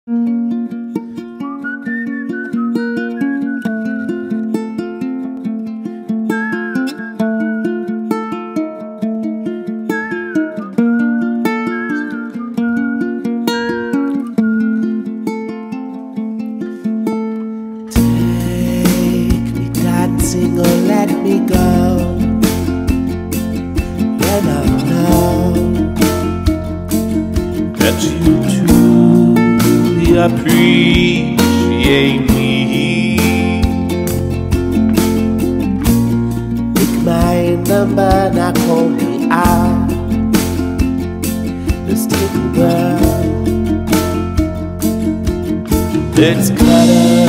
Dancing or let me go when I know that you truly appreciate me. Pick my number, now call me out. Let's take a whirl. Let's cut